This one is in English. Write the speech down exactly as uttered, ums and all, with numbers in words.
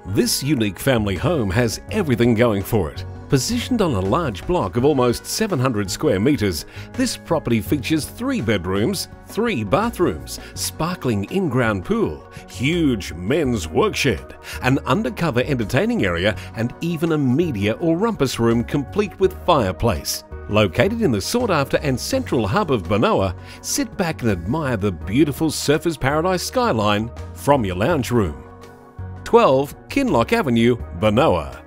This unique family home has everything going for it. Positioned on a large block of almost seven hundred square metres, this property features three bedrooms, three bathrooms, sparkling in-ground pool, huge men's workshed, an undercover entertaining area and even a media or rumpus room complete with fireplace. Located in the sought-after and central hub of Benowa, sit back and admire the beautiful Surfers Paradise skyline from your lounge room. twelve Kinloch Avenue, Benowa.